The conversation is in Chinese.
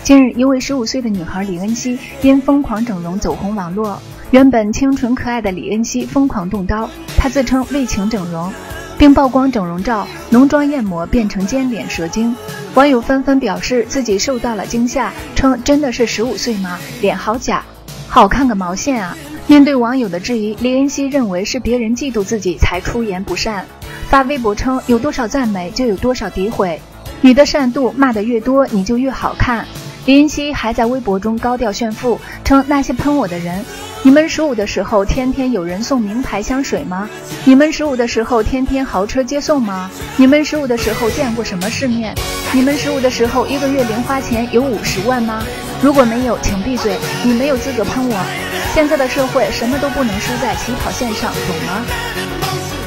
近日，一位15岁的女孩李恩熙因疯狂整容走红网络。原本清纯可爱的李恩熙疯狂动刀，她自称为情整容，并曝光整容照，浓妆艳抹变成尖脸蛇精。网友纷纷表示自己受到了惊吓，称真的是15岁吗？脸好假，好看个毛线啊！面对网友的质疑，李恩熙认为是别人嫉妒自己才出言不善，发微博称有多少赞美就有多少诋毁，你的善妒骂得越多你就越好看。李恩熙还在微博中高调炫富，称那些喷我的人，你们15的时候天天有人送名牌香水吗？你们15的时候天天豪车接送吗？你们15的时候见过什么世面？你们15的时候1个月零花钱有50万吗？如果没有，请闭嘴，你没有资格喷我。现在的社会什么都不能输在起跑线上，懂吗？